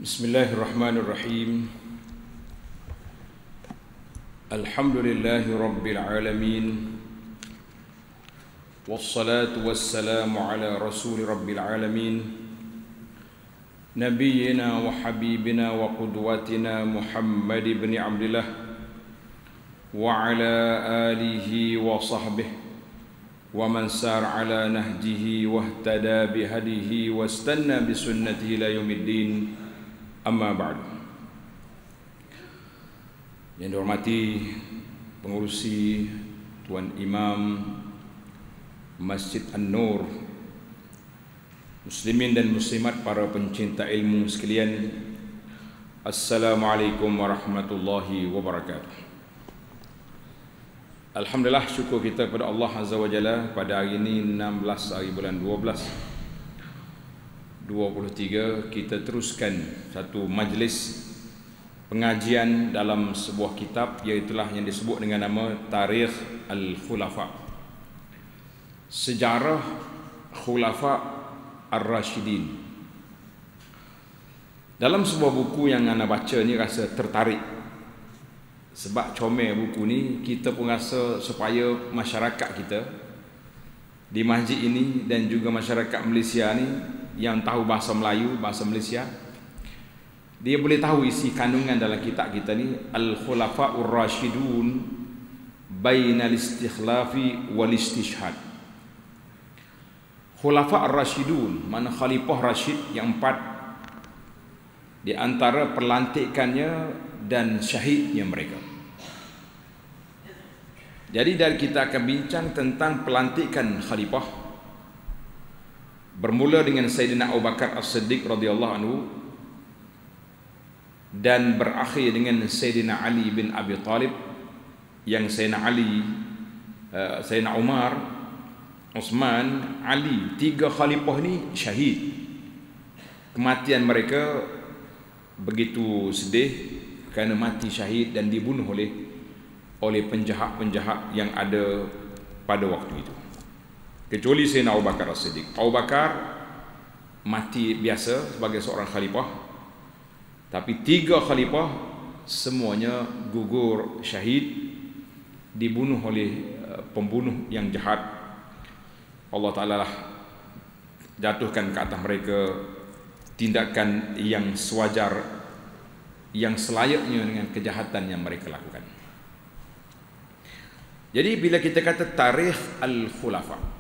Bismillahirrahmanirrahim. Alhamdulillahi Rabbil Alamin. Wassalatu wassalamu ala Rasuli Rabbil Alamin, Nabiyyina wa Habibina wa Qudwatina Muhammad ibn Abdillah wa ala alihi wa sahbihi wa man sar ala nahjihi wa ihtada bihadihi wa istanna bisunnatihi ila yaumiddin. Amma ba'du. Yang dihormati pengurusi, Tuan Imam Masjid An-Nur, muslimin dan muslimat, para pencinta ilmu sekalian, Assalamualaikum warahmatullahi wabarakatuh. Alhamdulillah, syukur kita kepada Allah Azza wa Jalla pada hari ini 16 hari bulan 12 23 kita teruskan satu majlis pengajian dalam sebuah kitab, iaitulah yang disebut dengan nama Tarikh Al-Khulafa, Sejarah Khulafa Ar-Rashidin. Dalam sebuah buku yang anda baca ni rasa tertarik, sebab comel buku ni. Kita pun rasa supaya masyarakat kita di masjid ini dan juga masyarakat Malaysia ni yang tahu bahasa Melayu, bahasa Malaysia, dia boleh tahu isi kandungan dalam kitab kita ni, Al-Khulafa'ur Rashidun Bainal Istikhlafi wal Istishhad. Khulafa' Ar-Rashidun, mana khalifah Rashid yang 4, di antara pelantikannya dan syahidnya mereka. Jadi dari kita akan bincang tentang pelantikan khalifah, bermula dengan Sayyidina Abu Bakar As-Siddiq radhiyallahu anhu dan berakhir dengan Sayyidina Ali bin Abi Talib, yang Sayyidina Ali, Sayyidina Umar, Uthman, Ali, 3 khalifah ni syahid. Kematian mereka begitu sedih kerana mati syahid dan dibunuh oleh penjahat-penjahat yang ada pada waktu itu. Kecuali Sayyidina Abu Bakar As-Siddiq. Abu Bakar mati biasa sebagai seorang khalifah, tapi 3 khalifah semuanya gugur syahid, dibunuh oleh pembunuh yang jahat. Allah Ta'ala lah jatuhkan ke atas mereka tindakan yang sewajar, yang selayaknya dengan kejahatan yang mereka lakukan. Jadi bila kita kata Tarikh Al-Khulafa,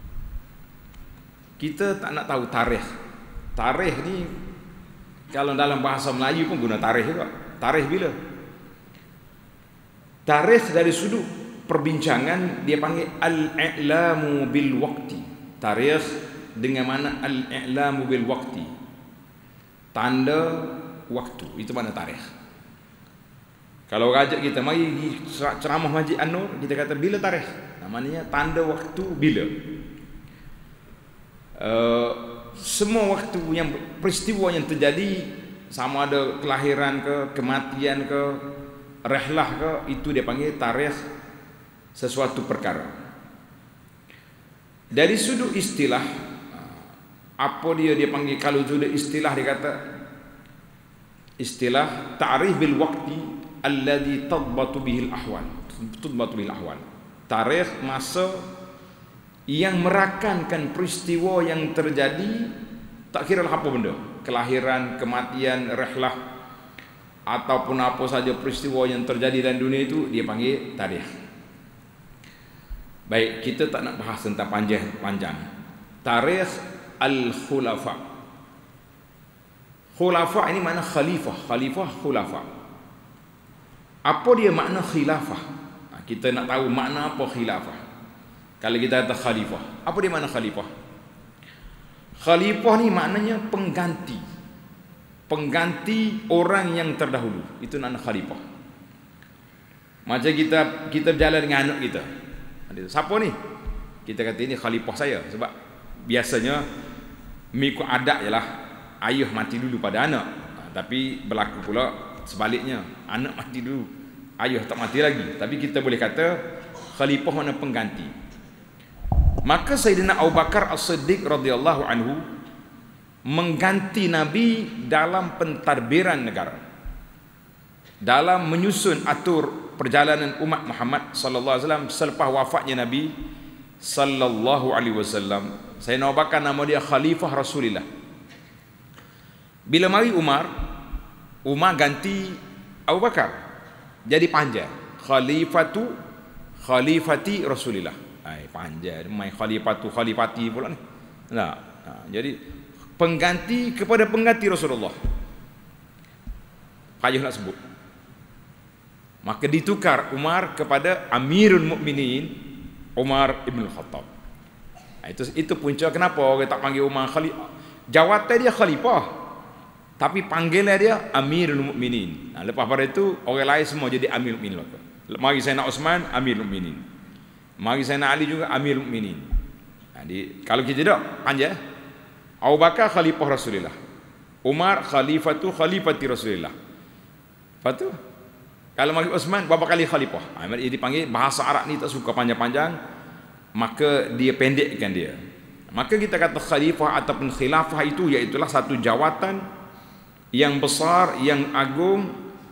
kita tak nak tahu tarikh. Tarikh ni kalau dalam bahasa Melayu pun guna tarikh juga. Tarikh bila? Tarikh dari sudut perbincangan dia panggil al-i'lamu bil waqti. Tarikh dengan mana al-i'lamu bil waqti, tanda waktu. Itu mana tarikh. Kalau rajak kita mari ceramah Masjid An-Nur, kita kata bila tarikh, namanya tanda waktu bila. Semua waktu yang peristiwa yang terjadi, sama ada kelahiran ke, kematian ke, rehlah ke, itu dia panggil tarikh sesuatu perkara. Dari sudut istilah, apa dia panggil? Kalau sudut istilah dia kata istilah ta'rif bil waqti alladhi tadbatu bihil ahwal. Tudbatu bil ahwal. Tarikh masa yang merakankan peristiwa yang terjadi, tak kira lah apa benda, kelahiran, kematian, rehlah, ataupun apa saja peristiwa yang terjadi dalam dunia itu, dia panggil tarikh. Baik, kita tak nak bahas tentang panjang. Tarikh Al-Khulafa. Khulafa ini makna khalifah. Khalifah, khulafa. Apa dia makna khilafah? Kita nak tahu makna apa khilafah. Kalau kita kata khalifah, apa dia makna khalifah? Khalifah ni maknanya pengganti. Pengganti orang yang terdahulu. Itu makna khalifah. Macam kita berjalan dengan anak kita. Siapa ni? Kita kata ini khalifah saya. Sebab biasanya mengikut adat ialah ayah mati dulu pada anak. Tapi berlaku pula sebaliknya, anak mati dulu, ayah tak mati lagi. Tapi kita boleh kata khalifah makna pengganti. Maka Sayyidina Abu Bakar As-Siddiq radhiyallahu anhu mengganti Nabi dalam pentadbiran negara, dalam menyusun atur perjalanan umat Muhammad sallallahu alaihi wasallam selepas wafatnya Nabi sallallahu alaihi wasallam. Sayyidina Abu Bakar nama dia Khalifah Rasulullah. Bila mari Umar ganti Abu Bakar jadi panjang khalifati Rasulullah. Panjang main khalifati pula ni. Jadi pengganti kepada pengganti Rasulullah. Payah nak sebut. Maka ditukar Umar kepada Amirul Mukminin Umar ibn Khattab. Itu punca kenapa orang tak panggil Umar khalifah. Jawatan dia khalifah, tapi panggilan dia Amirul Mukminin. Lepas pada itu orang lain semua jadi Amirul Mukminin. Mari Sayyidina Uthman Amirul Mukminin, mari Sayyidina Ali juga Amirul Mukminin. Jadi kalau kita tidak panjang, Abu Bakar khalifah Rasulullah, Umar khalifati Rasulullah. Lepas tu kalau mari Uthman berapa kali khalifah? Dia dipanggil, bahasa Arab ni tak suka panjang-panjang, maka dia pendekkan dia. Maka kita kata khalifah ataupun khilafah itu iaitulah satu jawatan yang besar, yang agung,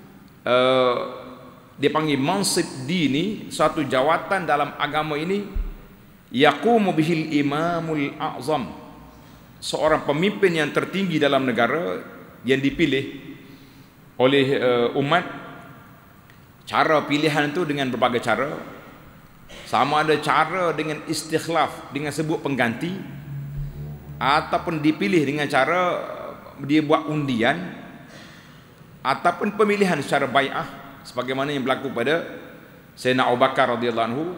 dia panggil mansib dini, satu jawatan dalam agama ini, yaqumu bihil imamul a'zam, seorang pemimpin yang tertinggi dalam negara yang dipilih oleh umat. Cara pilihan itu dengan berbagai cara. Sama ada cara dengan istikhlaf, dengan sebut pengganti, ataupun dipilih dengan cara dia buat undian, ataupun pemilihan secara bai'ah sebagaimana yang berlaku pada Sayyidina Abu Bakar radhiyallahu anhu,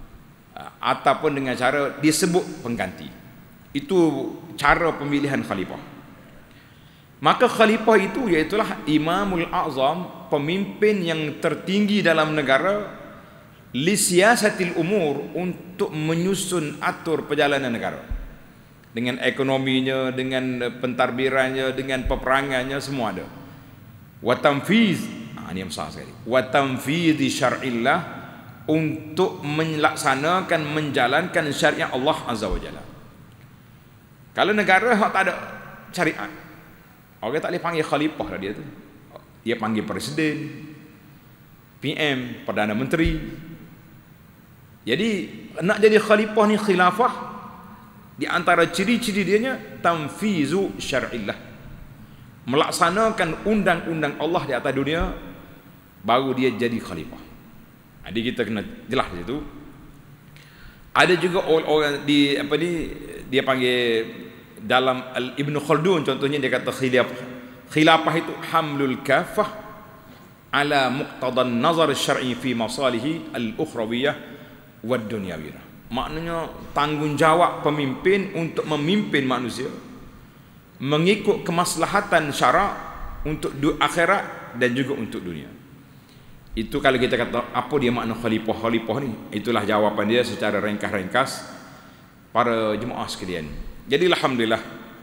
ataupun dengan cara disebut pengganti. Itu cara pemilihan khalifah. Maka khalifah itu iaitulah Imamul A'zam, pemimpin yang tertinggi dalam negara, li siyasatil umur, untuk menyusun atur perjalanan negara, dengan ekonominya, dengan pentadbirannya, dengan peperangannya, semua ada. Wa tanfiz, ini yang besar sekali. Wa tanfiz syar'illah, untuk melaksanakan, menjalankan syariat Allah Azza wa Jalla. Kalau negara tak ada syariat, orang tak boleh panggil khalifah lah dia tu. Dia panggil presiden, PM, Perdana Menteri. Jadi nak jadi khalifah ni, khilafah, di antara ciri-ciri dianya tanfizu syar'illah, melaksanakan undang-undang Allah di atas dunia, baru dia jadi khalifah. Jadi kita kena jelas di situ. Ada juga orang di apa ni, dia panggil dalam Ibn Khaldun contohnya, dia kata khilafah itu hamlul kafah ala muqtadan nazar syar'i fi masalihi al-ukhrawiyah wad dunyawiyah. Maknanya tanggungjawab pemimpin untuk memimpin manusia mengikut kemaslahatan syarak untuk akhirat dan juga untuk dunia. Itu kalau kita kata apa dia makna khalifah ni, itulah jawapan dia secara ringkas-ringkas para jemaah sekalian. Jadi alhamdulillah,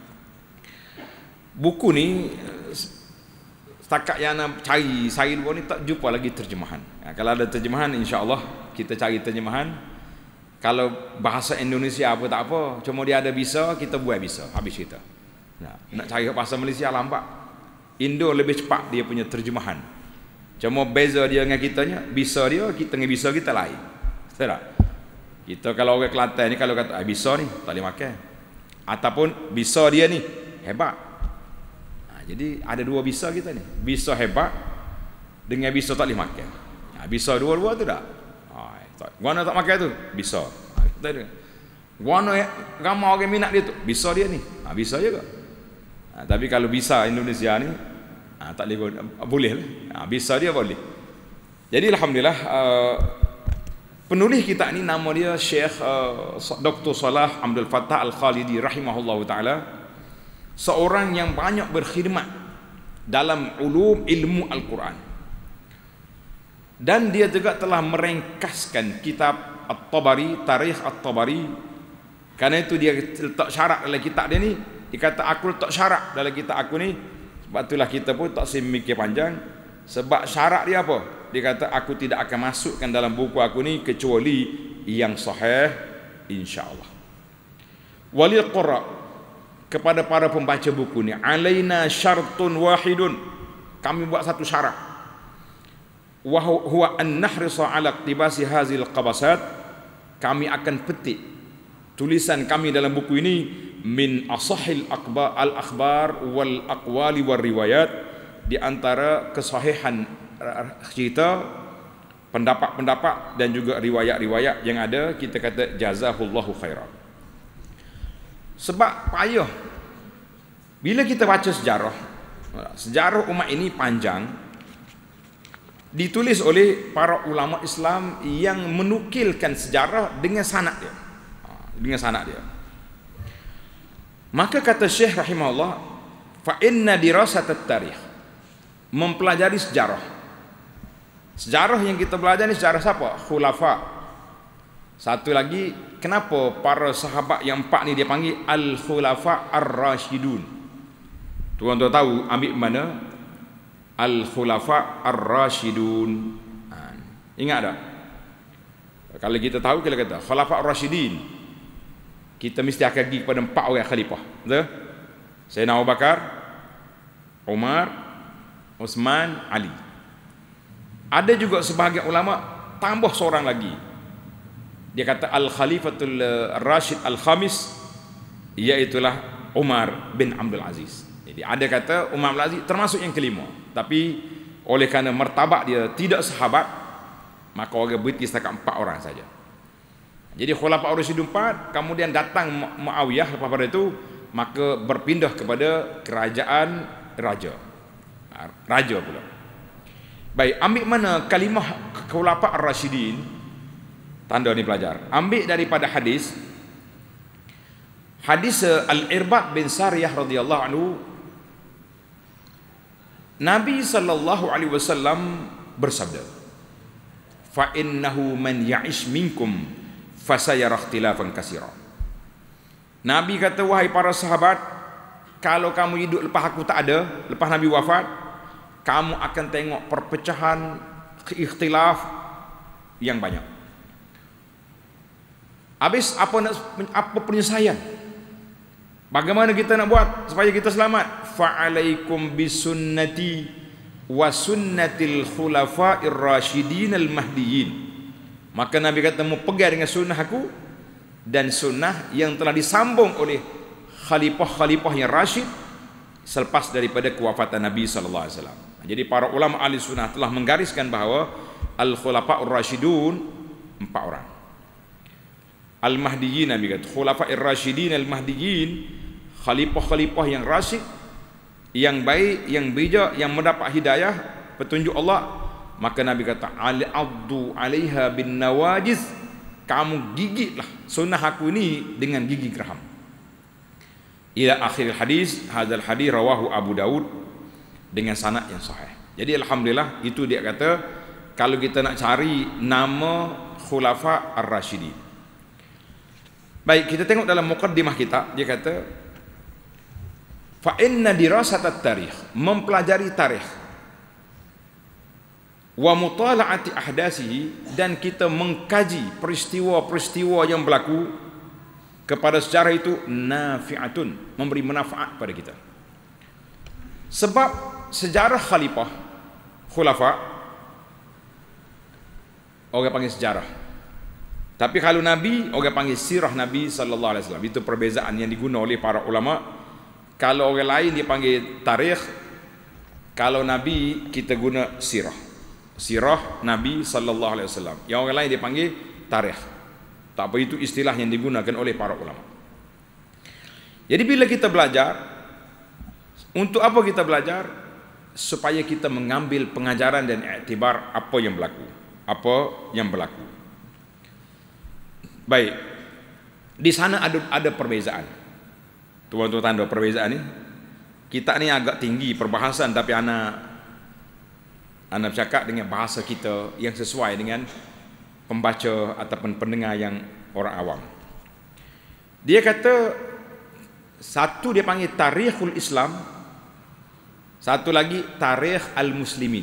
buku ni setakat yang nak cari saya ni tak jumpa lagi terjemahan. Kalau ada terjemahan, insya-Allah kita cari terjemahan. Kalau bahasa Indonesia apa tak apa, cuma dia ada bisa, kita buat bisa, habis kita. Nak cari bahasa Malaysia lambat. Indo lebih cepat dia punya terjemahan. Cuma beza dia dengan kitanya, bisa dia, kita dengan bisa kita lain. Betul tak? Kita kalau orang Kelantan ni kalau kata bisa ni tak boleh makan, ataupun bisa dia ni hebat. Jadi ada dua bisa kita ni, bisa hebat dengan bisa tak boleh makan. Bisa dua-dua tu tak? Guana tak makan tu bisa. Guana ramai orang minat dia tu, bisa dia ni, bisa juga. Tapi kalau bisa Indonesia ni tak boleh lah. Bisa dia boleh. Jadi alhamdulillah, penulis kita ni nama dia Syekh Dr. Salah Abdul Fattah Al-Khalidi rahimahullahu taala, seorang yang banyak berkhidmat dalam ilmu Al-Quran, dan dia juga telah meringkaskan kitab At-Tabari, Tarikh At-Tabari. Karena itu dia letak syarat dalam kitab dia ni, dia kata aku letak syarat dalam kitab aku ni. Sebab itulah kita pun tak semikir panjang. Sebab syarat dia apa? Dia kata aku tidak akan masukkan dalam buku aku ni kecuali yang sahih, insya-Allah. Walil qurra, kepada para pembaca buku ni, alaina syartun wahidun, kami buat satu syarat, wa huwa an nahrisa ala iqtibasi hazil qabasat, kami akan petik tulisan kami dalam buku ini min asahil al-akhbar wal aqwali wal riwayat, di antara kesahihan cerita, pendapat-pendapat dan juga riwayat-riwayat yang ada. Kita kata jazahullahu khairan. Sebab payah bila kita baca sejarah umat ini panjang, ditulis oleh para ulama Islam yang menukilkan sejarah dengan sanad dia. Maka kata Syekh rahimahullah, fa inna dirasat at-tarikh, mempelajari sejarah yang kita belajar ni sejarah siapa? Khulafa. Satu lagi, kenapa para sahabat yang 4 ni dia panggil al-khulafa ar-rasyidun? Tuan-tuan tahu ambil mana? Al-khulafa ar-rasyidun. Ingat tak? Kalau kita tahu, kita kata khulafa ar-rasyidin, kita mesti akan pergi kepada 4 orang khalifah. Betul? Sayyidina Abu Bakar, Umar, Uthman, Ali. Ada juga sebahagian ulama tambah seorang lagi. Dia kata al-khalifatul rasyid al-khamis, iaitulah Umar bin Abdul Aziz. Jadi ada kata Umar bin Abdul Aziz termasuk yang kelima, tapi oleh kerana martabat dia tidak sahabat, maka orang berhenti setakat 4 orang saja. Jadi Khulafa ar-Rasyidun 4, kemudian datang Muawiyah lepas pada itu, maka berpindah kepada kerajaan raja pula. Baik, ambil mana kalimah Khulafa ar-Rasyidin? Tanda ni pelajar. Ambil daripada hadis Al-Irbad bin Sariyah radhiyallahu anhu. Nabi sallallahu alaihi wasallam bersabda, fa innahu man ya'ish minkum fasayara ikhtilafan katsira. Nabi kata, wahai para sahabat, kalau kamu hidup lepas aku tak ada, lepas Nabi wafat, kamu akan tengok perpecahan, ikhtilaf yang banyak. Habis apa penyelesaian? Bagaimana kita nak buat supaya kita selamat? Fa'alaikum bisunnati wa sunnatil khulafa'ir rasyidin al-mahdiyyin. Maka Nabi kata, mu pegang dengan sunnah aku dan sunnah yang telah disambung oleh khalifah-khalifah yang rasyid selepas daripada kewafatan Nabi sallallahu alaihi wasallam. Jadi para ulama ahli sunnah telah menggariskan bahawa al-khulafa'ur rasyidun 4 orang. Al-mahdiyyin, Nabi kata khulafa'ir rasyidin al-mahdiyyin, khalifah-khalifah yang rasyid, yang baik, yang bijak, yang mendapat hidayah petunjuk Allah. Maka Nabi kata, al-addu 'alaiha bin nawajiz, kamu gigitlah sunnah aku ni dengan gigi geraham. Ila akhir hadis. Hadzal hadis rawahu Abu Daud dengan sanad yang sahih. Jadi alhamdulillah, itu dia kata kalau kita nak cari nama Khulafa ar-Rasyidin. Baik, kita tengok dalam muqaddimah kita, dia kata fa inna dirasat at-tarikh, mempelajari tarikh, wa mutala'ati ahdasihi, dan kita mengkaji peristiwa-peristiwa yang berlaku kepada sejarah itu, nafi'atun, memberi manfaat pada kita. Sebab sejarah khalifah, khulafa, orang panggil sejarah. Tapi kalau Nabi, orang panggil sirah Nabi sallallahu alaihi wasallam. Itu perbezaan yang digunakan oleh para ulama. Kalau orang lain dia panggil tarikh, kalau Nabi kita guna sirah. Sirah Nabi sallallahu alaihi wasallam. Yang orang lain dia panggil tarikh. Tak apa, itu istilah yang digunakan oleh para ulama. Jadi bila kita belajar, untuk apa kita belajar? Supaya kita mengambil pengajaran dan iktibar apa yang berlaku. Baik, di sana ada perbezaan. Tuan-tuan tanda perbezaan ni. Kita ni agak tinggi perbahasan, tapi anak bercakap dengan bahasa kita yang sesuai dengan pembaca ataupun pendengar yang orang awam. Dia kata, satu dia panggil tarikhul Islam, satu lagi tarikh al-muslimin.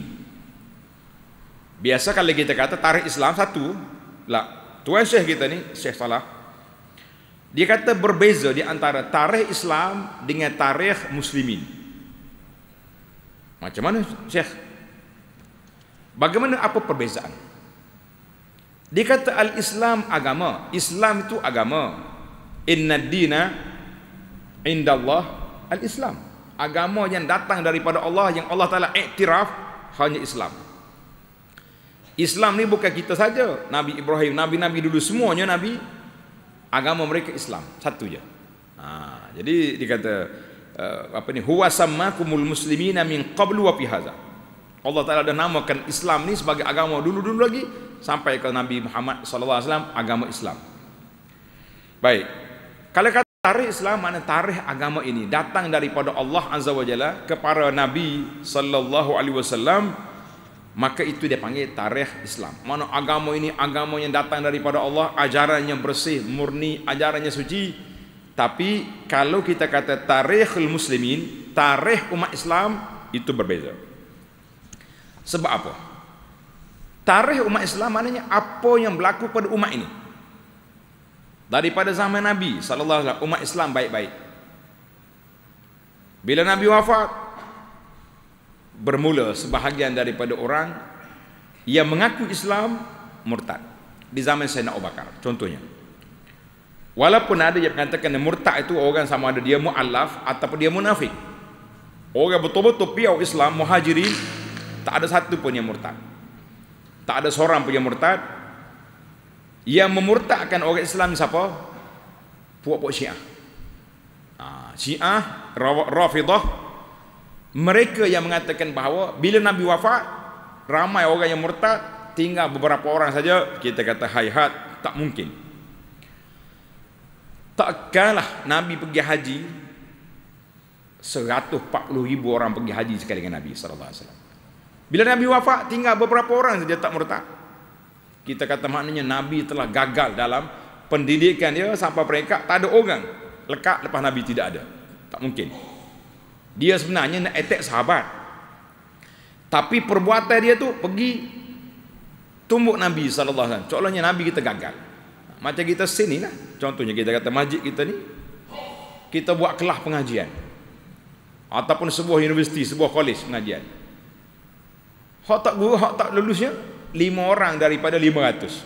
Biasa kalau kita kata tarikh Islam satu lah. Tuan Syekh kita ni, Syekh Salah, Dia kata berbeza di antara tarikh Islam dengan tarikh muslimin. Macam mana Syekh? Bagaimana, apa perbezaan? Dia kata al-Islam agama. Islam itu agama. Inna dina indallah al-Islam. Agama yang datang daripada Allah, yang Allah Ta'ala iktiraf, hanya Islam. Islam ni bukan kita saja. Nabi Ibrahim, Nabi-Nabi dulu semuanya Nabi, agama mereka Islam. Satu je. Jadi dia kata huwa sammakumul muslimina min qablu wa fi hadza. Allah Ta'ala dah namakan Islam ni sebagai agama dulu-dulu lagi sampai ke Nabi Muhammad sallallahu alaihi wasallam, agama Islam. Baik. Kalau kata tarikh Islam, mana tarikh agama ini datang daripada Allah Azza wa Jalla kepada Nabi sallallahu alaihi wasallam, maka itu dia panggil tarikh Islam. Mana agama ini agama yang datang daripada Allah, ajarannya bersih, murni, ajarannya suci. Tapi kalau kita kata tarikhul muslimin, tarikh umat Islam, itu berbeza. Sebab apa? Tarikh umat Islam maknanya apa yang berlaku pada umat ini. Daripada zaman Nabi sallallahu alaihi wasallam, umat Islam baik-baik. Bila Nabi wafat, bermula sebahagian daripada orang yang mengaku Islam murtad. Di zaman Sayyidina Abu Bakar contohnya. Walaupun ada yang mengatakan murtad itu orang sama ada dia mu'allaf ataupun dia munafik. Orang betul-betul piau Islam, muhajirin, tak ada satu pun yang murtad. Tak ada seorang pun yang murtad. Yang memurtadkan orang Islam siapa? Puak-puak Syiah. Syiah, Rafidah, mereka yang mengatakan bahawa bila Nabi wafat, ramai orang yang murtad, tinggal beberapa orang saja. Kita kata hayhat, tak mungkin. Takkanlah Nabi pergi haji 140,000 orang pergi haji sekali dengan Nabi sallallahu alaihi wasallam. Bila Nabi wafat, tinggal beberapa orang saja tak murtad. Kita kata maknanya Nabi telah gagal dalam pendidikan dia sampai mereka tak ada orang lekat lepas Nabi tidak ada. Tak mungkin. Dia sebenarnya nak attack sahabat. Tapi perbuatan dia tu pergi tumbuk Nabi sallallahu alaihi wasallam. Contohnya Nabi kita gagal. Macam kita sini lah. Contohnya kita kata masjid kita ni, kita buat kelas pengajian. Ataupun sebuah universiti, sebuah kolej pengajian. Hak tak guru, hak tak lulusnya 5 orang daripada 500.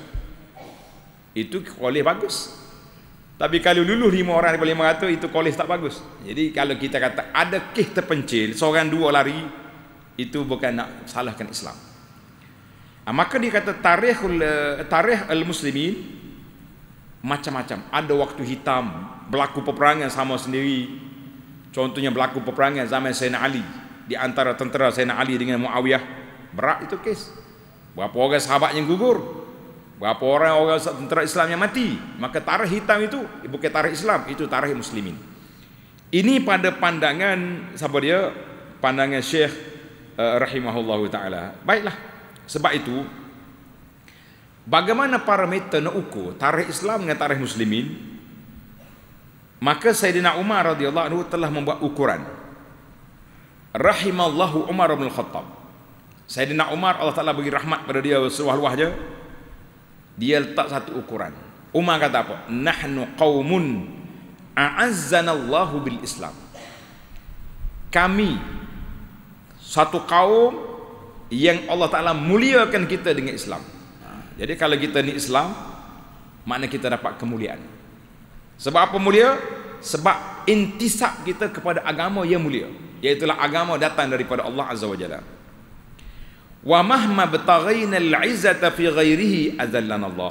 Itu kolej bagus. Tapi kalau lulus 5 orang daripada 500, itu kolej tak bagus. Jadi kalau kita kata ada kes terpencil, seorang dua lari, itu bukan nak salahkan Islam. Maka dia kata tarikh al-muslimin macam-macam. Ada waktu hitam, berlaku peperangan sama sendiri. Contohnya berlaku peperangan zaman Sayyidina Ali, di antara tentera Sayyidina Ali dengan Muawiyah. Berat itu kes. Berapa orang sahabat yang gugur, berapa orang tentera Islam yang mati. Maka tarikh hitam itu bukan tarikh Islam, itu tarikh muslimin. Ini pada pandangan siapa dia? Pandangan Syekh rahimahullahu taala. Baiklah. Sebab itu bagaimana parameter nak ukur tarikh Islam dengan tarikh muslimin? Maka Sayyidina Umar radhiyallahu anhu telah membuat ukuran. Rahimallahu Umar bin Khattab. Sayyidina Umar, Allah Ta'ala bagi rahmat pada dia seluah-luahnya. Dia letak satu ukuran. Umar kata apa? Nahnu qaumun a'azzanallahu bil Islam. Kami satu kaum yang Allah Ta'ala muliakan kita dengan Islam. Jadi kalau kita ni Islam, makna kita dapat kemuliaan. Sebab apa mulia? Sebab intisab kita kepada agama yang mulia, iaitulah agama datang daripada Allah Azza wa Jalla. Wa mahma bataghayna al-'izzata fi ghairihi azallana Allah.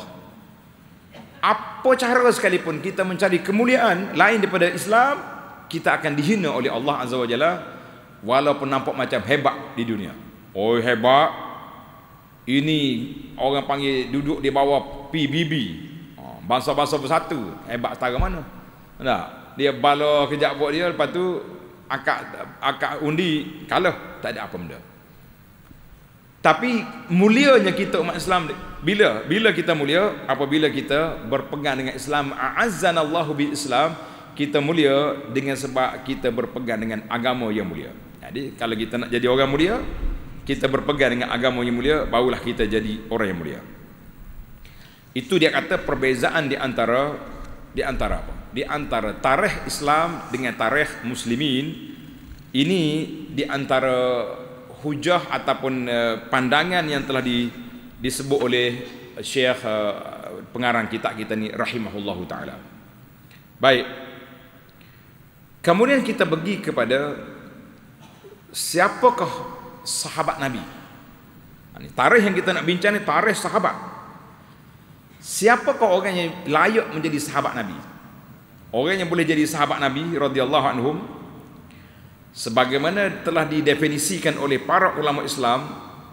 Apa cara sekalipun kita mencari kemuliaan lain daripada Islam, kita akan dihina oleh Allah Azza wa Jalla, walaupun nampak macam hebat di dunia. Oh hebat, ini orang panggil duduk di bawah PBB, bangsa-bangsa bersatu. Hebat setara mana? Tak, dia bala kejap buat dia, lepas tu akak undi kalah, tak ada apa benda. Tapi mulianya kita umat Islam bila kita mulia apabila kita berpegang dengan Islam. A'azzanallahu bil Islam, kita mulia dengan sebab kita berpegang dengan agama yang mulia. Jadi kalau kita nak jadi orang mulia, kita berpegang dengan agama yang mulia, barulah kita jadi orang yang mulia. Itu dia kata perbezaan di antara apa? di antara tarikh Islam dengan tarikh muslimin. Ini di antara hujah ataupun pandangan yang telah disebut oleh Syekh pengarang kitab kita ni rahimahullahu taala. Baik. Kemudian kita pergi kepada siapakah sahabat Nabi. Ini tarikh yang kita nak bincang ni tarikh sahabat. Siapakah orang yang layak menjadi sahabat Nabi? Orang yang boleh jadi sahabat Nabi radhiyallahu anhum sebagaimana telah didefinisikan oleh para ulama Islam,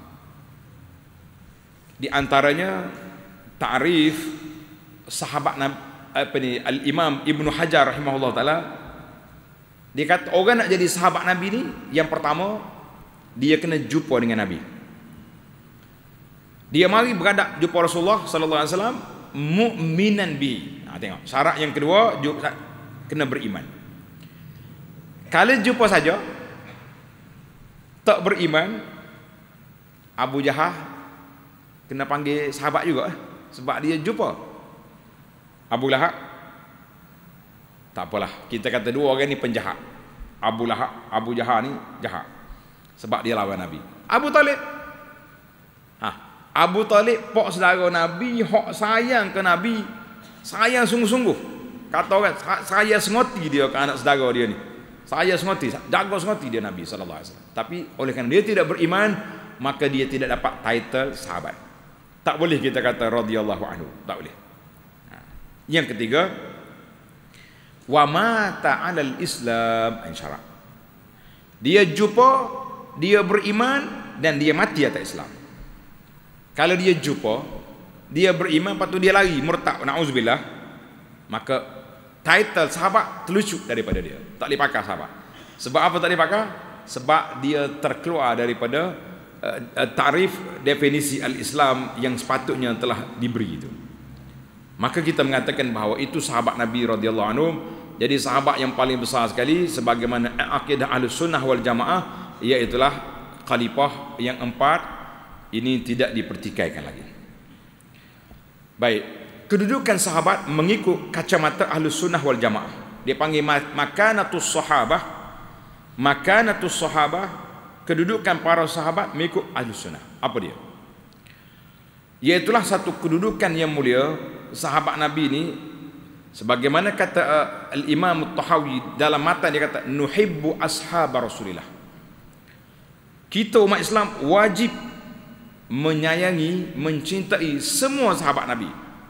di antaranya ta'rif sahabat Nabi Al-Imam Ibnu Hajar rahimahullah taala, dia kata orang nak jadi sahabat Nabi ni yang pertama dia kena jumpa dengan Nabi. Dia mari beradab jumpa Rasulullah sallallahu alaihi wasallam mukminan bi. Tengok, syarat yang kedua kena beriman. Kalau jumpa saja tak beriman, Abu Jahal kena panggil sahabat juga sebab dia jumpa. Abu Lahab, tak apalah, kita kata dua orang ni penjahat. Abu Jahal ni jahat sebab dia lawan Nabi. Abu Talib, Abu Talib pak saudara Nabi, hak sayang ke Nabi, sayang sungguh-sungguh. Kata orang, saya sengoti dia ke anak saudara dia ni. Saya sengoti, jaga sengoti dia Nabi sallallahu alaihi wasallam. Tapi oleh kerana dia tidak beriman, maka dia tidak dapat title sahabat. Tak boleh kita kata radhiyallahu anhu, tak boleh. Yang ketiga, wa mata 'alal Islam insyaallah. Dia jumpa, dia beriman dan dia mati atas Islam. Kalau dia jumpa, dia beriman, lepas tu dia lari murtad, na'udzubillah, maka title sahabat terlucut daripada dia. Tak boleh pakai sahabat. Sebab apa tak boleh pakai? Sebab dia terkeluar daripada tarif definisi al-Islam yang sepatutnya telah diberi itu. Maka kita mengatakan bahawa itu sahabat Nabi radhiyallahu anhu. Jadi sahabat yang paling besar sekali sebagaimana akidah Ahlus Sunnah wal Jamaah, iaitulah khalifah yang 4. Ini tidak dipertikaikan lagi. Baik, kedudukan sahabat mengikut kacamata Ahlus Sunnah wal Jamaah. Dia panggil makanatus sahabah. Makanatus sahabah, kedudukan para sahabat mengikut Ahlus Sunnah. Apa dia? Iaitulah satu kedudukan yang mulia. Sahabat Nabi ini, sebagaimana kata Al-Imam At-Tahawi dalam matan, dia kata nuhibbu ashab Rasulillah. Kita umat Islam wajib menyayangi, mencintai semua sahabat Nabi.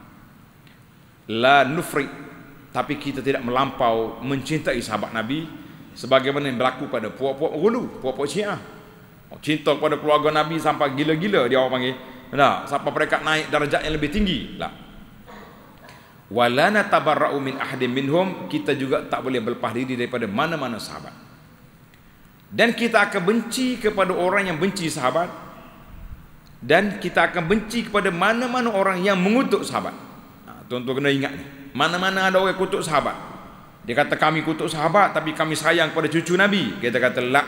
La nufri, tapi kita tidak melampau mencintai sahabat Nabi sebagaimana yang berlaku pada puak-puak Hulu, puak-puak Syiah. Cinta kepada keluarga Nabi sampai gila-gila dia orang panggil. Nah, sampai mereka naik darjat yang lebih tinggi. Lah. Wala natabarra'u min ahadin minhum, kita juga tak boleh berlepas diri daripada mana-mana sahabat. Dan kita akan benci kepada orang yang benci sahabat, dan kita akan benci kepada mana-mana orang yang mengutuk sahabat. Tuan-tuan kena ingat ni. Mana-mana ada orang kutuk sahabat, dia kata kami kutuk sahabat tapi kami sayang kepada cucu Nabi, kita kata la.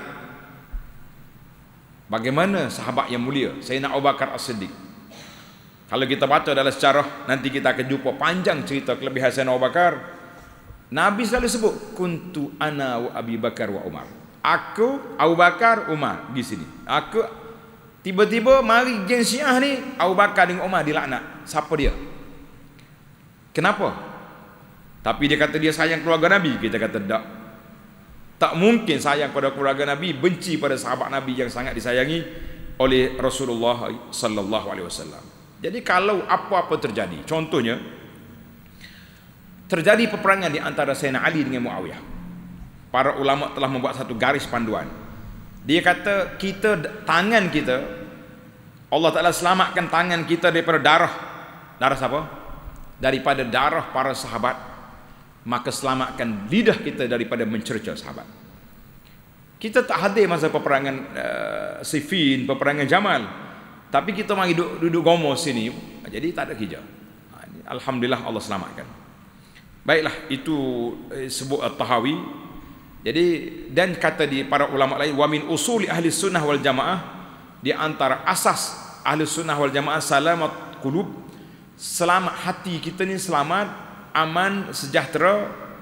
Bagaimana sahabat yang mulia Sayyidina Abu Bakar As-Siddiq? Kalau kita baca dalam sejarah, nanti kita akan jumpa panjang cerita kelebihan Sayyidina Abu Bakar. Nabi selalu sebut kuntu ana wa Abi Bakar wa Umar. Aku, Abu Bakar, Umar di sini. Aku, tiba-tiba mari geng Syiah ni, Abu Bakar dengan Umar dilaknat. Siapa dia? Kenapa? Tapi dia kata dia sayang keluarga Nabi. Kita kata tak. Tak mungkin sayang pada keluarga Nabi, benci pada sahabat Nabi yang sangat disayangi oleh Rasulullah sallallahu alaihi wasallam. Jadi kalau apa-apa terjadi, contohnya terjadi peperangan di antara Sayyidina Ali dengan Muawiyah, para ulama telah membuat satu garis panduan. Dia kata tangan kita, Allah Ta'ala selamatkan tangan kita daripada darah siapa? Daripada darah para sahabat. Maka selamatkan lidah kita daripada mencerca sahabat. Kita tak hadir masa peperangan Siffin, peperangan Jamal, tapi kita mari duduk gomo sini, jadi tak ada hijau. Alhamdulillah Allah selamatkan. Baiklah, itu sebut At-Tahawi. Jadi, dan kata di para ulama lain, wa min usuli ahli sunnah wal jamaah, di antara asas ahli sunnah wal jamaah selamat qulub, selamat hati kita ni selamat, aman, sejahtera,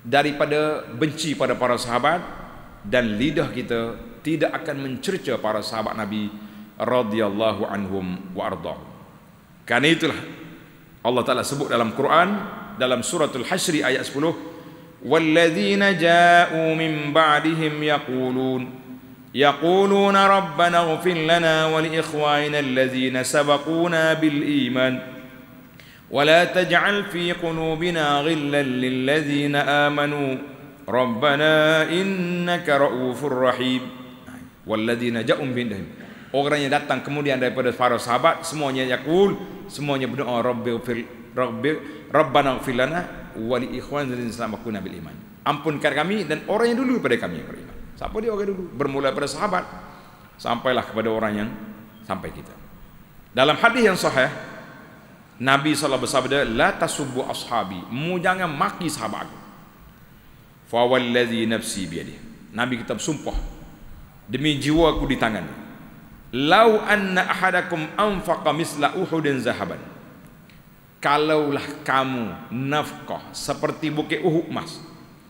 daripada benci pada para sahabat, dan lidah kita tidak akan mencerca para sahabat Nabi radhiyallahu anhum wa ardahum. Karena itulah Allah Ta'ala sebut dalam Quran, dalam suratul Hasyr ayat 10, walladzina ja'u min ba'dihim yaquluna rabbana ighfir lana wa li ikhwanina alladzina sabaquna bil iman wa la taj'al fi qulubina ghillan lil ladzina amanu rabbana innaka ra'ufur rahim. Walladzina ja'u min ba'dihim, orang yang datang kemudian daripada para sahabat, semuanya yaqul, semuanya berdoa, rabbana ighfir lana wa li ikhwanina alladzina sabaquna bil iman, ampunkan kami dan orang yang dulu daripada kami yang beriman. Siapa dia orang dulu? Bermula pada sahabat sampailah kepada orang yang sampai kita. Dalam hadis yang sahih, Nabi SAW bersabda, la tasubbu ashabi, mu jangan maki sahabat aku. Fa wallazi nafsi biyadihi, Nabi kita bersumpah demi jiwa aku di tangannya, lau anna ahadakum anfaqa misla uhudin zahaban, kalaulah kamu nafkah seperti bukit Uhud emas.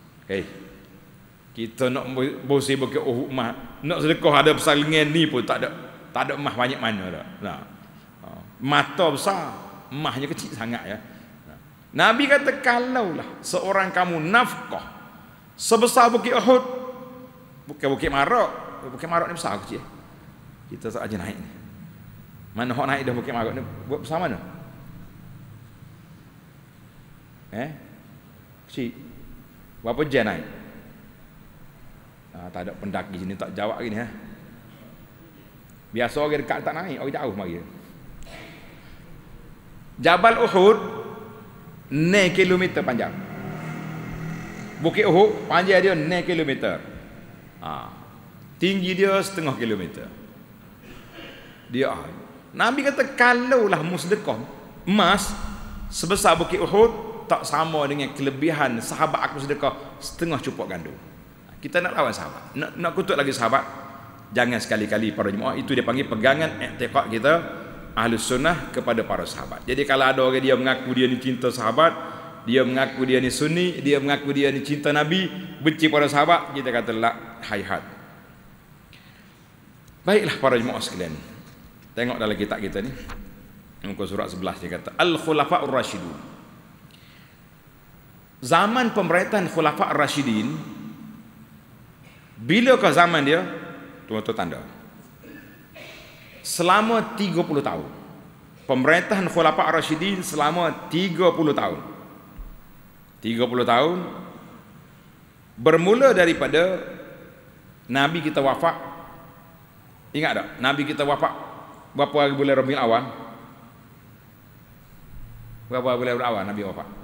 Kita nak bosi bukit Uhud emas, nak sedekah ada besar lengan ni pun tak ada emas banyak mana dah. Nah, mata besar, emasnya kecil sangat ya. Nabi kata kalaulah seorang kamu nafkah sebesar bukit Uhud, bukan bukit Marak. Bukit Marak ni besar kecil. Kita tak aja naik ni. Mana hok naik dah bukit Marak ni buat besar mana? Kecil. Berapa jam naik? Tak ada pendaki sini tak jawab gini ha. Biasa orang dekat tak naik, orang jauh mari. Jabal Uhud 9 kilometer panjang. Bukit Uhud panjang dia 9 kilometer. Tinggi dia 0,5 kilometer. Dia Nabi kata kalaulah musdekah emas sebesar bukit Uhud, tak sama dengan kelebihan sahabat aku sedekah 1/2 cupok gandum. Kita nak lawan sahabat, nak kutuk lagi sahabat, jangan sekali-kali para jemaah. Itu dia panggil pegangan i'tiqad kita Ahlus Sunnah kepada para sahabat. Jadi kalau ada orang dia mengaku dia ni cinta sahabat, dia mengaku dia ni sunni, dia mengaku dia ni cinta Nabi, benci para sahabat, kita kata la hayhat. Baiklah para jemaah sekalian, tengok dalam kitab kita ni muka surat 11, dia kata Al-Khulafa'ur Rasyidun. Zaman pemerintahan Khulafa'ur Rasyidin, bilakah zaman dia? Tuan-tuan tanda, selama 30 tahun. Pemerintahan Khulafa'ur Rasyidin selama 30 tahun. 30 tahun bermula daripada Nabi kita wafat. Ingat tak? Nabi kita wafat berapa hari bulan Rabiul Awal? Berapa bulan Rabiul Awal Nabi wafat?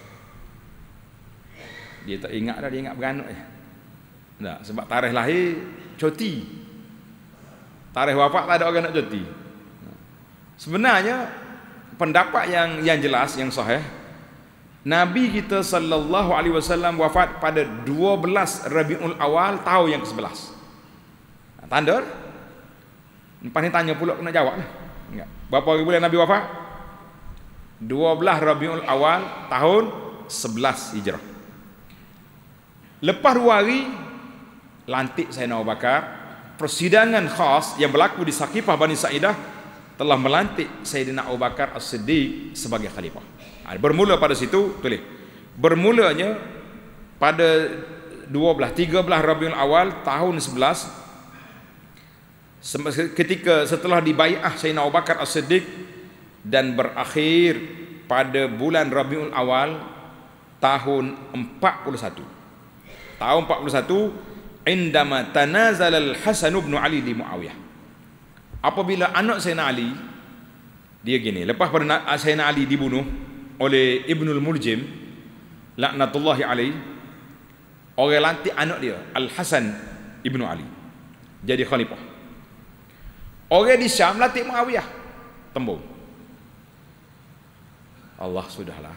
Dia tak ingat dah, dia ingat beranak je. Tak, sebab tarikh lahir cuti, tarikh wafat tak ada orang nak cuti. Sebenarnya pendapat yang jelas, yang sahih, Nabi kita sallallahu alaihi wasallam wafat pada 12 Rabiul Awal tahun yang ke-11. Tanda lepas ni tanya pula kena jawab lah. Ingat berapa hari bulan Nabi wafat? 12 Rabiul Awal tahun 11 Hijrah. Lepas 2 hari lantik Sayyidina Abu Bakar, persidangan khas yang berlaku di Saqifah Bani Sa'idah telah melantik Sayyidina Abu Bakar As-Siddiq sebagai khalifah. Bermula pada situ, tulis. Bermulanya pada 13 Rabiul Awal tahun 11, ketika setelah dibai'ah Sayyidina Abu Bakar As-Siddiq, dan berakhir pada bulan Rabiul Awal tahun 41. Tahun 41 indama tanazal al-Hasan bin Ali di Muawiyah. Apabila anak Sayyidina Ali, dia gini, lepas pada Sayyidina Ali dibunuh oleh Ibnul Muljim laknatullahi alaih, orang lantik anak dia Al-Hasan Ibnu Ali jadi khalifah. Orang di Syam lantik Muawiyah, tembung. Allah sudahlah.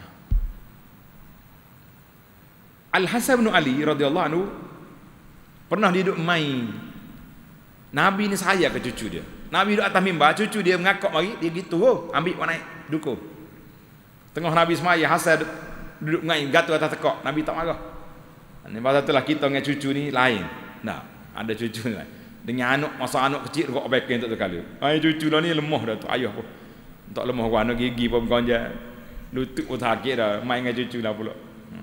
Al-Hasan bin Ali radhiyallahu anhu pernah duduk main. Nabi ni saya ke cucu dia. Nabi duduk atas mimbar, cucu dia mengakak mari, dia gitu, ambil mak naik, dukung. Tengah Nabi semaya, Hasan duduk main, gatul atas tekak. Nabi tak marah. Ini pasal itulah kita dengan cucu ni lain. Nah, ada cucu ni lain. Dengan anak, masa anak kecil kok beken tak terkala. Ai cucu lah ni lemah dah tu ayah pun. Tak lemah gua anak gigi pun gonja. Lutut pun sakit dah main dengan cucu lah pula.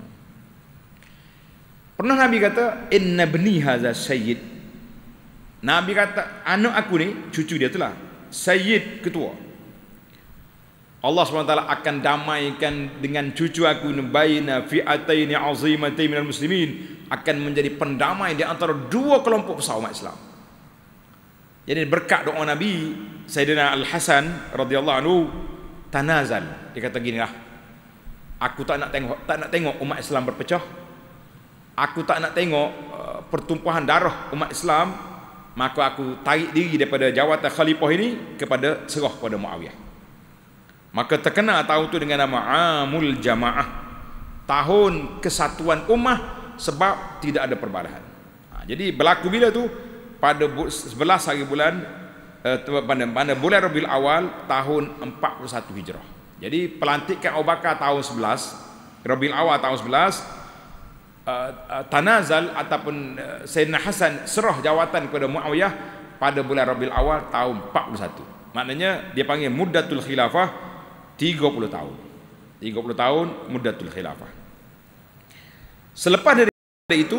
Pernah Nabi kata inna bni hadza sayyid. Nabi kata anak aku ni cucu dia itulah sayyid, ketua. Allah SWT akan damaikan dengan cucu aku baina fi'ataini azimatain minal muslimin, akan menjadi pendamai di antara dua kelompok besar umat Islam. Jadi berkat doa Nabi, Sayyidina Al-Hasan radhiyallahu anhu tanazal. Dia kata gini lah, aku tak nak tengok umat Islam berpecah. Aku tak nak tengok pertumpahan darah umat Islam. Maka aku tarik diri daripada jawatan khalifah ini kepada serah pada Muawiyah. Maka terkenal tahun itu dengan nama Amul Jamaah, tahun kesatuan ummah sebab tidak ada perbalahan. Jadi berlaku bila tu? Pada 11 hari bulan pada bulan Rabiul Awal tahun 41 Hijrah. Jadi pelantikan Abu Bakar tahun 11, Rabiul Awal tahun 11, tanazal ataupun Sayyidina Hasan serah jawatan kepada Muawiyah pada bulan Rabiul Awal tahun 41. Maknanya dia panggil muddatul khilafah 30 tahun. 30 tahun muddatul khilafah. Selepas dari itu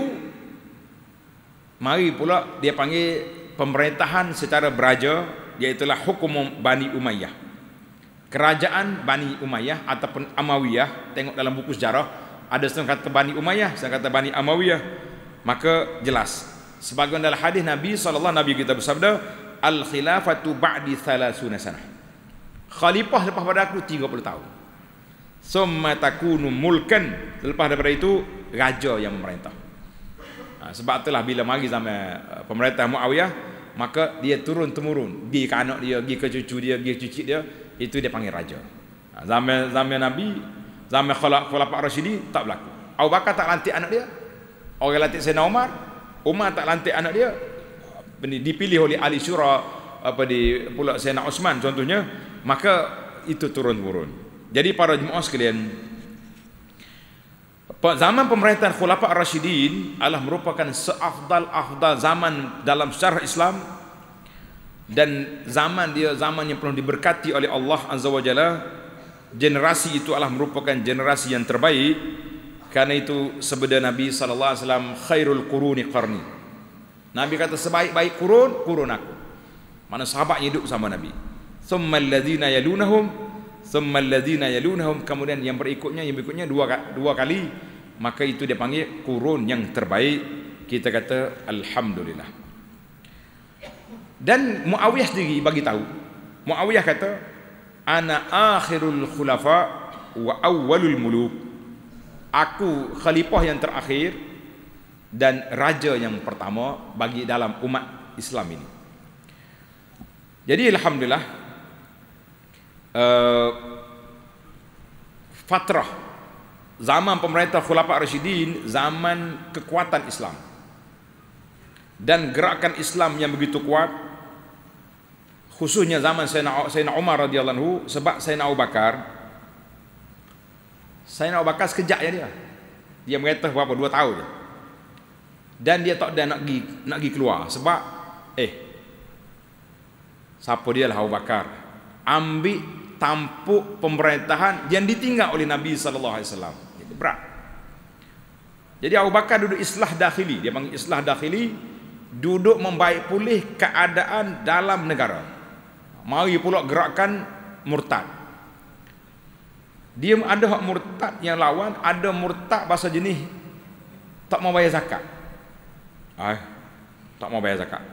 mari pula dia panggil pemerintahan secara beraja, iaitu hukum Bani Umayyah. Kerajaan Bani Umayyah ataupun Amawiyah, tengok dalam buku sejarah ada setengah kata Bani Umayyah, setengah kata Bani Amawiyah. Maka jelas sebagian dalam hadis Nabi sallallahu Nabi kita bersabda, al khilafatu ba'di 30 sanah. Khalifah lepas pada aku 30 tahun. Summa takunu mulkan, lepas daripada itu raja yang memerintah. Sebab itulah bila mari zaman pemerintah Muawiyah, maka dia turun temurun, pergi ke anak dia, pergi ke cucu dia, pergi ke cucu dia, itu dia panggil raja. Zaman Nabi, zaman Khulafa' Rasyidin tak berlaku. Abu Bakar tak lantik anak dia, orang lantik Sayyidina Umar. Umar tak lantik anak dia, dipilih oleh ahli syura pula Sayyidina Osman contohnya. Maka itu turun temurun. Jadi para jemaah sekalian, zaman pemerintahan Khulafa' Ar-Rasyidin adalah merupakan seafdal zaman dalam sejarah Islam, dan zaman dia zaman yang penuh diberkati oleh Allah Azza wa Jalla. Generasi itu adalah merupakan generasi yang terbaik. Karena itu sabda Nabi sallallahu alaihi wasallam, khairul quruni qarni. Nabi kata sebaik-baik kurun aku. Mana sahabatnya hidup sama Nabi. Thumma alladhina yalunahum, thumma alladhina yalunahum, kemudian yang berikutnya dua kali, maka itu dia panggil kurun yang terbaik. Kita kata alhamdulillah. Dan Muawiyah sendiri bagi tahu, Muawiyah kata ana akhirul khulafa wa awwalul muluk. Aku khalifah yang terakhir dan raja yang pertama bagi dalam umat Islam ini. Jadi alhamdulillah, fatrah zaman pemerintah Khulafa' Rasyidin, zaman kekuatan Islam dan gerakan Islam yang begitu kuat, khususnya zaman Sayyidina Umar radhiyallahu anhu. Sebab Sayyidina Abu Bakar sekejap je dia merintah berapa 2 tahun je, dan dia tak ada nak pergi keluar. Sebab siapa dia lah Abu Bakar ambil tampuk pemerintahan yang ditinggal oleh Nabi sallallahu alaihi wasallam. Itu berat. Jadi Abu Bakar duduk islah dakhili, dia panggil islah dakhili, duduk membaik pulih keadaan dalam negara. Mari pula gerakan murtad. Dia ada hak murtad yang lawan, ada murtad bahasa jenis tak mau bayar zakat. Tak mau bayar zakat.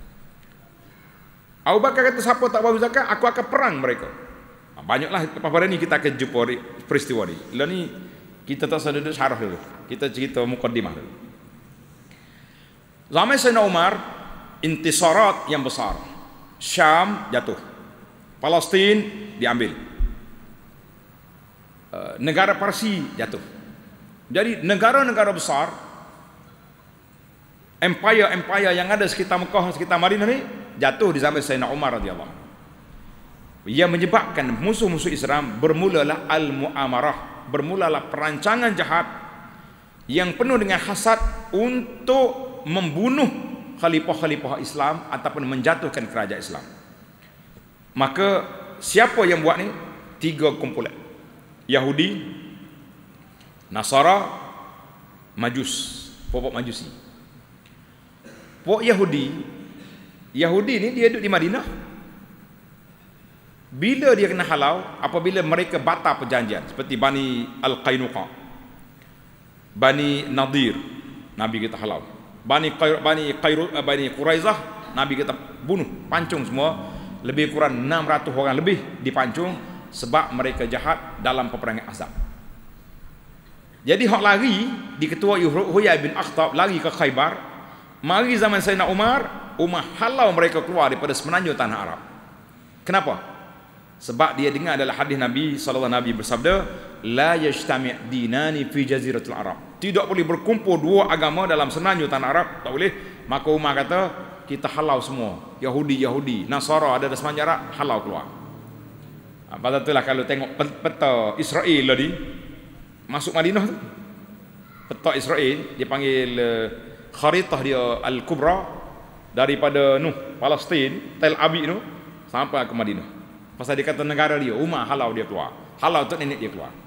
Abu Bakar kata siapa tak bayar zakat, aku akan perang mereka. Banyaklah lepas pada ni kita akan jumpa peristiwa ni. Lalu ni kita tak usah duduk syarah dulu. Kita cerita mukaddimah dulu. Zaman Sayyidina Umar, intisarat yang besar. Syam jatuh, Palestin diambil, negara Parsi jatuh. Jadi negara-negara besar, empire yang ada sekitar Mekah, sekitar Madinah ni jatuh di zaman Sayyidina Umar radhiyallahu anhu. Ia menyebabkan musuh-musuh Islam bermulalah al-mu'amarah, bermulalah perancangan jahat yang penuh dengan hasad untuk membunuh khalifah-khalifah Islam ataupun menjatuhkan kerajaan Islam. Maka siapa yang buat ni? 3 kumpulan: Yahudi, Nasara, Majus, pokok Majusi. Pokok Yahudi ni dia duduk di Madinah. Bila dia kena halau? Apabila mereka batal perjanjian, seperti Bani Al-Qainuqa, Bani Nadir, Nabi kita halau. Bani Quraizah, Nabi kita bunuh, pancung semua. Lebih kurang 600 orang lebih dipancung sebab mereka jahat dalam peperangan Ahzab. Jadi hak lari di ketua Huyai bin Akhtab lari ke Khaybar. Mari zaman Sayyidina Umar halau mereka keluar daripada semenanjung tanah Arab. Kenapa? Sebab dia dengar adalah hadis Nabi sallallahu alaihi wasallam bersabda, la yajtami' dinani fi jaziratul Arab. Tidak boleh berkumpul 2 agama dalam semenanjung tanah Arab, tak boleh. Maka Umar kata, kita halau semua. Yahudi, Nasara ada di semenanjung Arab, halau keluar. Pada itulah kalau tengok peta Israel tadi masuk Madinah tu, peta Israel dia panggil kharitah dia Al-Kubra, daripada Palestin, Tel Aviv tu sampai ke Madinah. Pasal dia kata negara dia, Umar halau dia keluar, halau tu nenek dia keluar.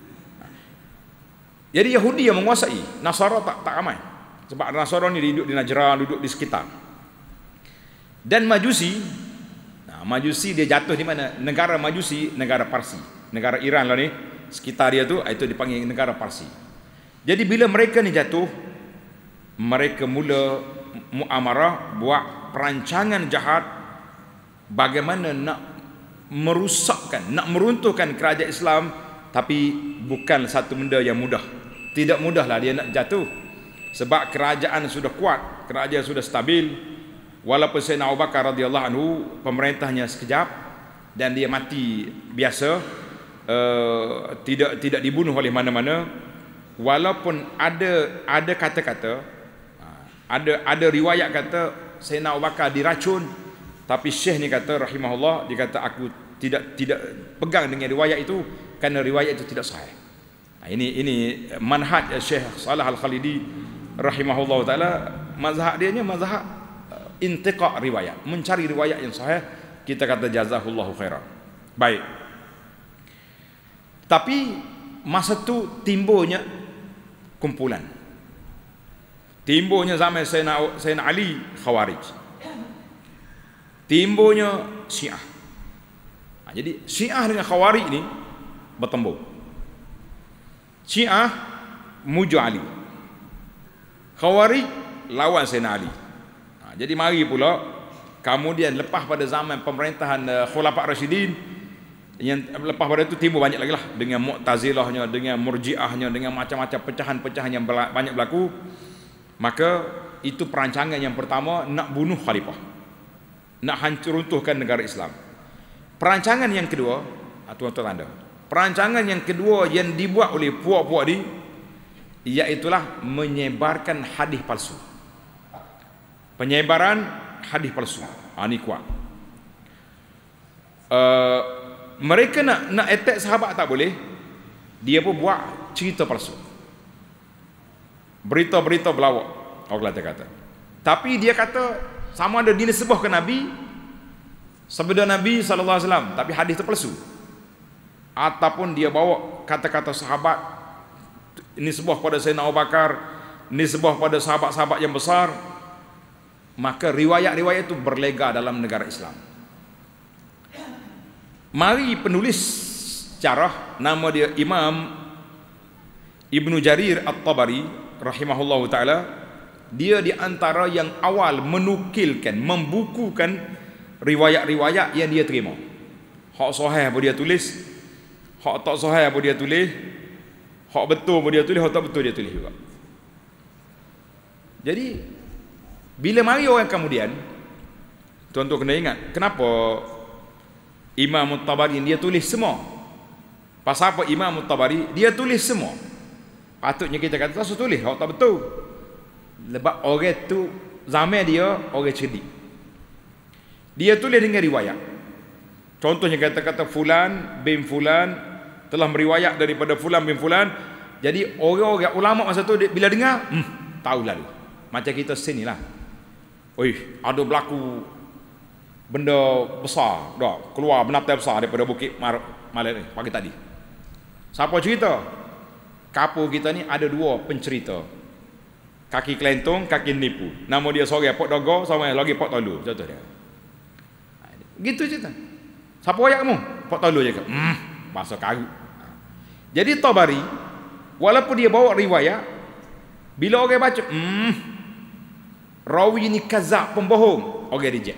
Jadi Yahudi yang menguasai, Nasara tak ramai. Sebab Nasara ni duduk di Najran, duduk di sekitar. Dan Majusi, Majusi dia jatuh di mana? Negara Majusi, negara Parsi, negara Iran lah ni, sekitar dia tu, itu dipanggil negara Parsi. Jadi bila mereka ni jatuh, mereka mula muamarah, buat perancangan jahat bagaimana nak merusakkan, nak meruntuhkan kerajaan Islam. Tapi bukan satu benda yang mudah. Tidak mudahlah dia nak jatuh, sebab kerajaan sudah kuat, kerajaan sudah stabil. Walaupun Sayyidina Abu Bakar radhiyallahu anhu pemerintahnya sekejap dan dia mati biasa, tidak dibunuh oleh mana-mana. Walaupun ada kata-kata, ada riwayat kata Sayyidina Abu Bakar diracun, tapi Syekh ni kata rahimahullah, dia kata aku tidak pegang dengan riwayat itu kerana riwayat itu tidak sahih. Ini manhaj Syekh Salah Al-Khalidi rahimahullah taala. Mazhab dia ni mazhab intiqa' riwayat, mencari riwayat yang sahih. Kita kata jazahullahu khairan. Baik. Tapi masa tu timbulnya kumpulan. Timbulnya zaman Sayyidina Ali Khawarij. Timbulnya Syiah. Jadi Syiah dengan Khawarij ni bertembur. Syiah muja Ali, Khawarij lawan Sayyidina Ali. Jadi mari pula kemudian lepas pada zaman pemerintahan Khulafa' Rasyidin, yang lepas pada itu timbul banyak lagi lah, dengan Mu'tazilahnya, dengan Murji'ahnya, dengan macam-macam pecahan-pecahan yang banyak berlaku. Maka itu perancangan yang pertama, nak bunuh khalifah, nak hancur runtuhkan negara Islam. Perancangan yang kedua, tuan-tuan tanda, perancangan yang kedua yang dibuat oleh puak-puak ni, iaitulah menyebarkan hadis palsu. Penyebaran hadis palsu. Ini kuat. Mereka nak attack sahabat tak boleh, dia pun buat cerita palsu, berita-berita belawak, orang kata. Tapi dia kata sama ada dinisbah ke Nabi, sabda Nabi sallallahu alaihi wasallam, tapi hadis itu palsu. Ataupun dia bawa kata-kata sahabat, nisbah pada Sayyidina Abu Bakar, nisbah pada sahabat-sahabat yang besar. Maka riwayat-riwayat itu berlega dalam negara Islam. Mari penulis sejarah, nama dia Imam Ibnu Jarir At-Tabari rahimahullahu taala, dia di antara yang awal menukilkan, membukukan riwayat-riwayat yang dia terima. Hak sahih pun dia tulis, hak tak sahih pun dia tulis, hak betul pun dia tulis, hak tak betul dia tulis juga. Jadi bila mari orang kemudian, tuan-tuan kena ingat, kenapa Imam At-Tabari dia tulis semua? Pasal apa Imam At-Tabari dia tulis semua? Patutnya kita kata tak tulis, hak tak betul. Sebab orang tu zaman dia orang cerdik. Dia tulis dengan riwayat. Contohnya kata-kata fulan bin fulan telah meriwayat daripada fulan bin fulan, Jadi orang-orang ulama masa tu bila dengar, tahulah dia. Macam kita sini lah. Oi, ada berlaku benda besar, dah keluar binatang besar daripada Bukit Malai ni pagi tadi. Siapa cerita? Kapur kita ni ada dua pencerita. Kaki kelentung, kaki nipu. Nama dia seorang Pok Dogo, sama lagi Pok Tolu. Contoh dia. Gitu cerita. Siapa ayat kamu? Pok Tolu je ke? Bahasa karut. Jadi Tabari, walaupun dia bawa riwayat, bila orang baca, rawi ni kazab, pembohong, orang reject.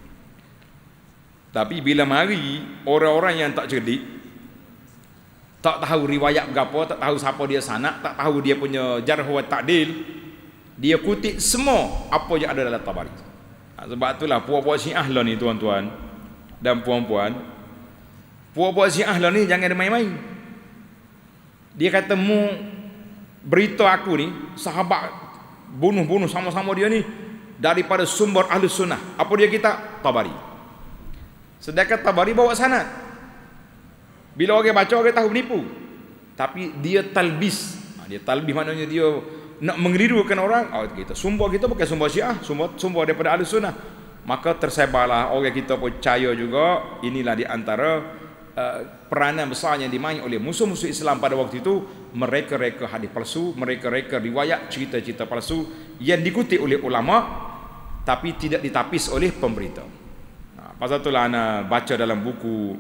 Tapi bila mari orang-orang yang tak cerdik, tak tahu riwayat berapa, tak tahu siapa dia sanad, tak tahu dia punya jarh wa ta'dil, dia kutip semua apa yang ada dalam Tabari. Sebab itulah puak-puak Syiah lah ni tuan-tuan dan puan-puan, puak-puak Syiah lah ni jangan main-main. Dia kata mu berita aku ni sahabat bunuh-bunuh sama-sama dia ni daripada sumber ahli sunnah. Apa dia kita? Tabari. Sedangkan Tabari bawa sanad. Bila orang baca orang tahu menipu. Tapi dia talbis. Dia talbis maknanya dia nak mengelirukan orang. Kita sumber kita bukan sumber Syiah, sumber daripada ahli sunnah. Maka tersebarlah orang kita percaya juga. Inilah di antara peranan besar yang dimain oleh musuh-musuh Islam pada waktu itu. Mereka-reka hadis palsu, mereka-reka riwayat cerita-cerita palsu yang dikutip oleh ulama tapi tidak ditapis oleh pemberita. Pasal itulah ana baca dalam buku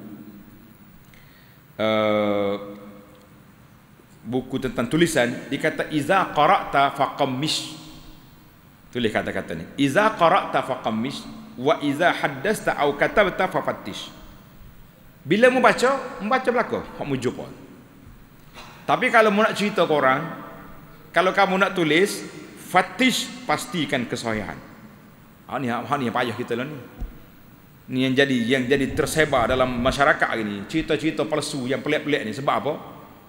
buku tentang tulisan, dikata iza qara'ta faqammish. Tulis kata-kata ni. Iza qara'ta faqammish wa iza haddasta au katabta fafattish. Bila mu baca belaka, hak mu jumpa. Tapi kalau mu nak cerita ke orang, kalau kamu nak tulis, fattish, pastikan kesahihan. Ni yang payah kita lah ni. Ni yang jadi tersebar dalam masyarakat ini, cerita-cerita palsu yang pelik-pelik ni. Sebab apa?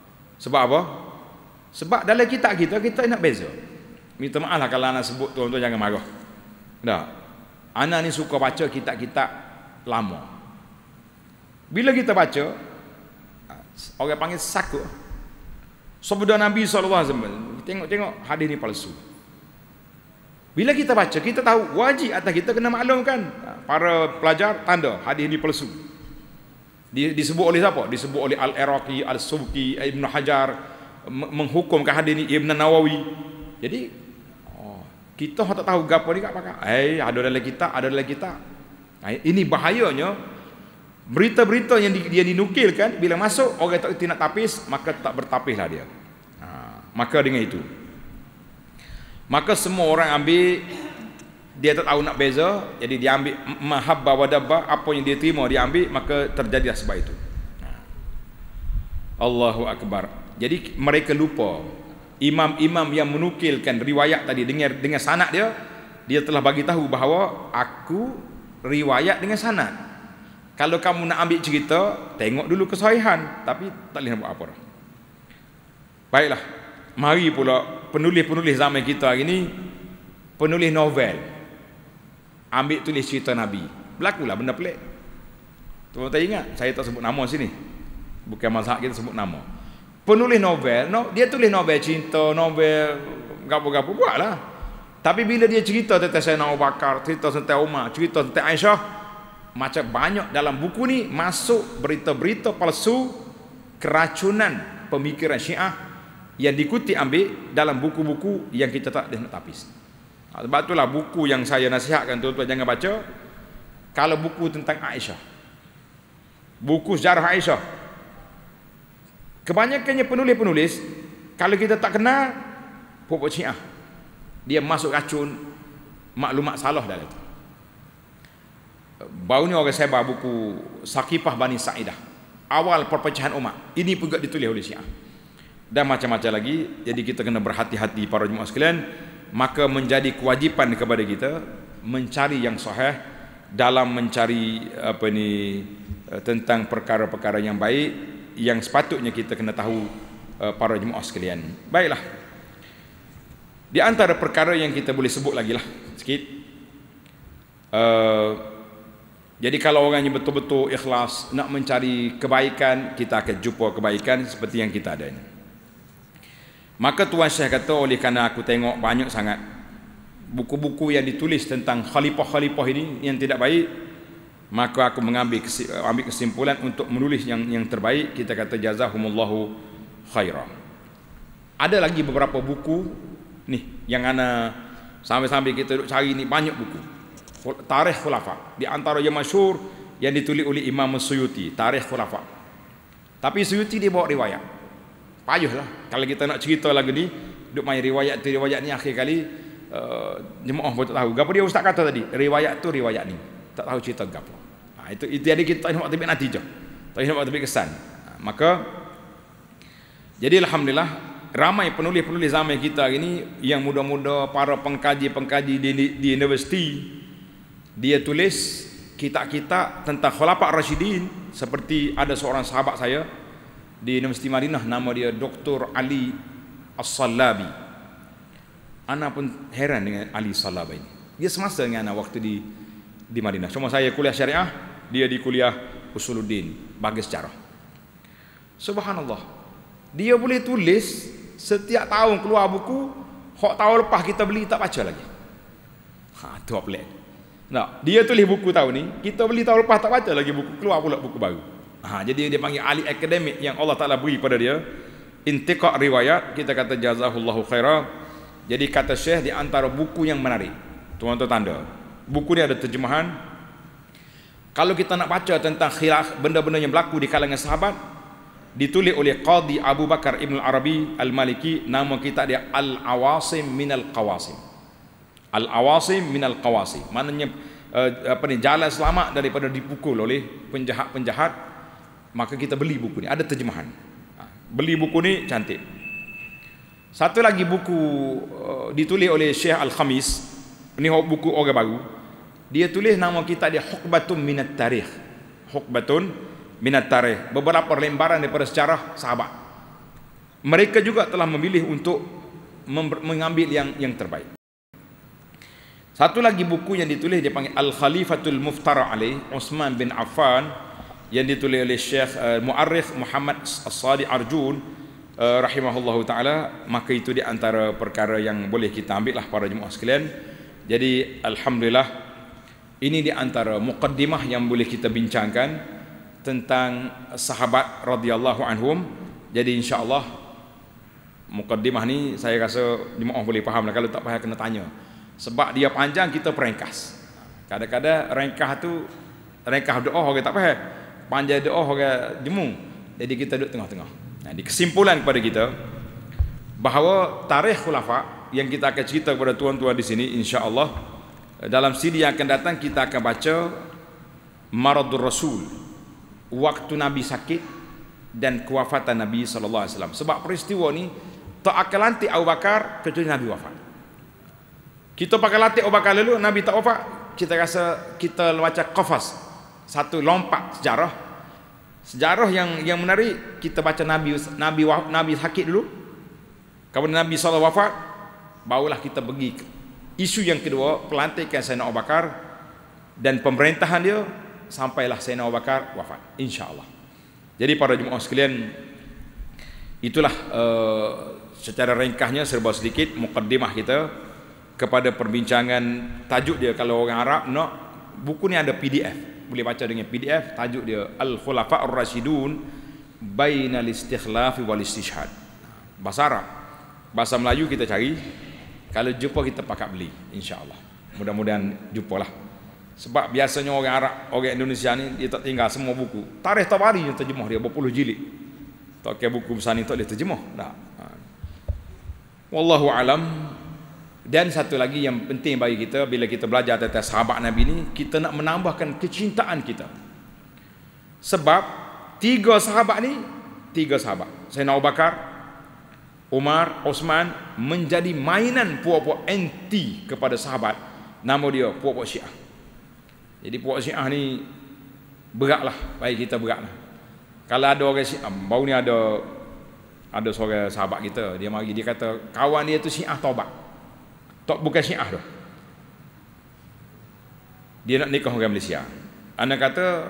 Sebab dalam kitab kita nak beza. Minta maaf lah kalau anak sebut tuan-tuan jangan marah. Dah. Anak ni suka baca kitab-kitab lama. Bila kita baca, orang panggil saku. Sabda Nabi SAW, tengok hadis ni palsu. Bila kita baca, kita tahu wajib atas kita kena maklumkan. Para pelajar tanda hadis ni palsu. Disebut oleh siapa? Disebut oleh Al-Iraqi, Al-Subki, Ibn Hajar, menghukumkan hadis ni Ibn Nawawi. Jadi kita tak tahu gapo ni kat pakar. Ada dalam kitab. Ini bahayanya. Berita-berita yang dia dinukilkan, bila masuk orang tak nak tapis, maka tak bertapislah dia. Maka dengan itu, maka semua orang ambil, dia tak tahu nak beza, jadi dia ambil mahabbah wa dabba, apa yang dia terima dia ambil, maka terjadilah sebab itu. Allahu Akbar. Jadi mereka lupa imam-imam yang menukilkan riwayat tadi dengan sanad dia telah bagi tahu bahawa aku riwayat dengan sanad. Kalau kamu nak ambil cerita, tengok dulu kesahihan, tapi tak boleh nak buat apa dah. Baiklah, mari pula penulis-penulis zaman kita hari ni, penulis novel, ambil tulis cerita Nabi. Berlakulah benda pelik. Tuan-tuan ingat, saya tak sebut nama sini, bukan mazhab kita sebut nama. Penulis novel, dia tulis novel cinta, novel gapo-gapo, buatlah. Tapi bila dia cerita tentang Sayyidina Abu Bakar, cerita tentang Umar, cerita tentang Aisyah, macam banyak dalam buku ni masuk berita-berita palsu, keracunan pemikiran Syiah yang dikutip ambil dalam buku-buku yang kita tak nak tapis. Sebab itulah buku yang saya nasihatkan tuan-tuan jangan baca. Kalau buku tentang Aisyah, buku sejarah Aisyah, kebanyakannya penulis-penulis, kalau kita tak kenal pokok Syiah, dia masuk racun maklumat salah dalam itu. Baru ni orang sebar buku Saqifah Bani Sa'idah, awal perpecahan umat. Ini juga ditulis oleh Syiah. Dan macam-macam lagi. Jadi kita kena berhati-hati para jemaah sekalian. Maka menjadi kewajipan kepada kita mencari yang sahih dalam mencari tentang perkara-perkara yang baik yang sepatutnya kita kena tahu para jemaah sekalian. Baiklah. Di antara perkara yang kita boleh sebut lagi lah sikit. Jadi kalau orang yang betul-betul ikhlas nak mencari kebaikan, kita akan jumpa kebaikan seperti yang kita ada ini. Maka Tuan Syekh kata, oleh kerana aku tengok banyak sangat buku-buku yang ditulis tentang khalifah-khalifah ini yang tidak baik, maka aku ambil kesimpulan untuk menulis yang terbaik. Kita kata jazahumullahu khairah. Ada lagi beberapa buku nih yang ana sampai-sampai kita duk cari ni, banyak buku Tarikh Khulafa. Di antara yang masyhur yang ditulis oleh Imam Suyuti, Tarikh Khulafa. Tapi Suyuti dia bawa riwayat. Payahlah kalau kita nak cerita lagi ni, duk main riwayat tu riwayat ni, akhir kali jemaah pun tak tahu gapo dia ustaz kata tadi, riwayat tu riwayat ni, tak tahu cerita gapo. Itu jadi kita tak nak ambil natijah, tak nak ambil kesan. Maka jadi alhamdulillah ramai penulis-penulis zaman kita hari ni yang muda-muda, para pengkaji-pengkaji di universiti, dia tulis kitab-kitab tentang Khulafa' Rasyidin. Seperti ada seorang sahabat saya di Universiti Madinah, nama dia Dr. Ali As-Salabi. Ana pun heran dengan Ali As-Salabi ini. Dia semasa dengan ana waktu di Madinah. Cuma saya kuliah syariah, dia di kuliah Usuluddin, bagi sejarah. Subhanallah. Dia boleh tulis setiap tahun keluar buku, hak tahun lepas kita beli tak baca lagi. Tu apa pelik. Nah, dia tulis buku tahun ni, kita beli tahun lepas tak baca lagi buku, keluar pula buku baru. Jadi dia panggil ahli akademik yang Allah Ta'ala beri pada dia intiqa' riwayat. Kita kata jazahullahu khairah. Jadi kata Syekh, di antara buku yang menarik, tuan-tuan tanda, buku ni ada terjemahan. Kalau kita nak baca tentang khilaf, benda-benda yang berlaku di kalangan sahabat, ditulis oleh Qadi Abu Bakar Ibn Arabi Al-Maliki. Nama kitab dia Al-Awasim Minal Qawasim. Al-Awasim Minal Qawasim, maknanya jalan selamat daripada dipukul oleh penjahat-penjahat. Maka kita beli buku ni, ada terjemahan. Beli buku ni cantik. Satu lagi buku ditulis oleh Syekh Al-Khamis. Ini buku orang baru. Dia tulis nama kitab dia Hukbatun Minat Tarikh. Hukbatun Minat Tarikh. Beberapa lembaran daripada sejarah sahabat. Mereka juga telah memilih untuk mengambil yang terbaik. Satu lagi buku yang ditulis dia panggil Al-Khalifatul Muftara Alaih Uthman bin Affan, yang ditulis oleh Syekh Mu'arrikh Muhammad As-Sadiq Arjun rahimahullahu ta'ala. Maka itu di antara perkara yang boleh kita ambil lah para jemaah sekalian. Jadi alhamdulillah, ini di antara muqaddimah yang boleh kita bincangkan tentang sahabat radhiyallahu anhum. Jadi insya-Allah muqaddimah ni saya rasa jemaah boleh faham lah. Kalau tak faham kena tanya, sebab dia panjang, kita peringkas. Kadang-kadang ringkas doa orang tak faham, panjang doa orang jemu. Jadi kita duduk tengah-tengah. Di kesimpulan kepada kita bahawa tarikh khulafa yang kita akan cerita kepada tuan-tuan di sini, insya-Allah dalam CD yang akan datang kita akan baca Maradur Rasul, waktu Nabi sakit dan kewafatan Nabi sallallahu alaihi wasallam. Sebab peristiwa ni tak akan lantik Abu Bakar kecuali Nabi wafat. Kita pakai lantik Abu Bakar lalu, Nabi tak wafat, kita rasa kita baca qafas, satu lompat sejarah yang menarik. Kita baca Nabi sakit dulu, kemudian Nabi SAW wafat, barulah kita pergi isu yang kedua, pelantikan Sayyidina Abu Bakar dan pemerintahan dia sampailah Sayyidina Abu Bakar wafat, insya-Allah. Jadi para jemaah sekalian, itulah secara ringkasnya serba sedikit muqaddimah kita kepada perbincangan tajuk dia. Kalau orang Arab nak buku ni ada PDF, boleh baca dengan PDF. Tajuk dia Al-Khulafa' Ar-Rasyidun Bainal Istikhlafi wal Istishhad. Bahasa Arab, bahasa Melayu kita cari. Kalau jumpa kita pakat beli, insya-Allah. Mudah-mudahan jumpalah. Sebab biasanya orang Arab, orang Indonesia ni dia tak tinggal semua buku. Tarikh Tabari yang terjemah dia berpuluh jilid. Tak kira buku besar ni tak boleh terjemah. Tak. Wallahu alam. Dan satu lagi yang penting bagi kita bila kita belajar tentang sahabat Nabi ni, kita nak menambahkan kecintaan kita. Sebab tiga sahabat, Sayyidina Abu Bakar, Umar, Osman, menjadi mainan puak-puak anti kepada sahabat. Nama dia puak-puak Syiah. Jadi puak Syiah ni beratlah, bagi kita beratlah. Kalau ada orang Syiah, baru ni ada seorang sahabat kita, dia mari dia kata kawan dia tu Syiah taubat. Tak, bukan Syiah tu. Dia nak nikah orang Malaysia. Anak kata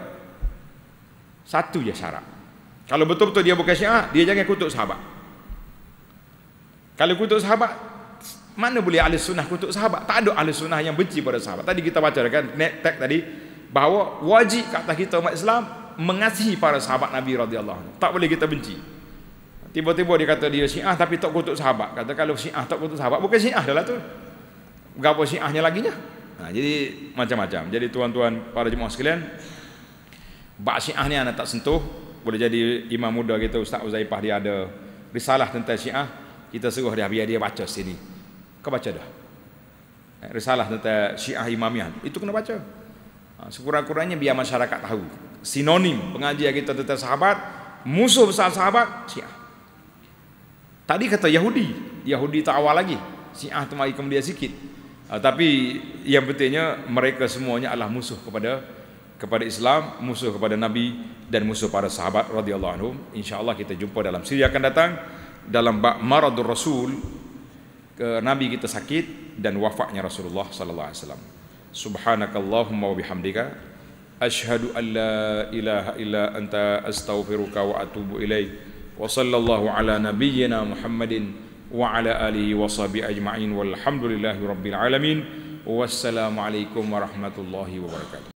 satu je syarat. Kalau betul-betul dia bukan Syiah, dia jangan kutuk sahabat. Kalau kutuk sahabat, mana boleh ahli sunnah kutuk sahabat? Tak ada ahli sunnah yang benci pada sahabat. Tadi kita baca kan teks tadi bahawa wajib kat atas kita umat Islam mengasihi para sahabat Nabi radhiyallahu anhu. Tak boleh kita benci. Tiba-tiba dia kata dia Syiah tapi tak kutuk sahabat. Kata kalau Syiah tak kutuk sahabat, bukan Syiah dah lah tu. Berapa Syiahnya laginya? Jadi macam-macam. Jadi tuan-tuan para jemaah sekalian, bab Syiah ni anda tak sentuh. Boleh jadi imam muda kita Ustaz Uzaifah dia ada risalah tentang Syiah. Kita suruh dia biar dia baca sini. Kau baca dah. Risalah tentang Syiah Imamiyah. Itu kena baca. Sekurang-kurangnya biar masyarakat tahu. Sinonim pengajian kita tentang sahabat, musuh besar sahabat Syiah. Tadi kata Yahudi. Yahudi tak awal lagi. Syiah tu mari kemudian sikit. Tapi yang pentingnya mereka semuanya adalah musuh kepada Islam, musuh kepada Nabi dan musuh para sahabat radhiyallahu anhum. Insya-Allah kita jumpa dalam siri akan datang dalam bab maradur Rasul, Nabi kita sakit dan wafatnya Rasulullah sallallahu alaihi wasallam. Subhanakallahumma wa bihamdika asyhadu an la ilaha illa anta astaghfiruka wa atubu ilaik. Wa sallallahu ala nabiyyina Muhammadin wa ala alihi wa sahbihi ajma'in walhamdulillahi rabbil alamin. Wassalamu alaikum warahmatullahi wabarakatuh.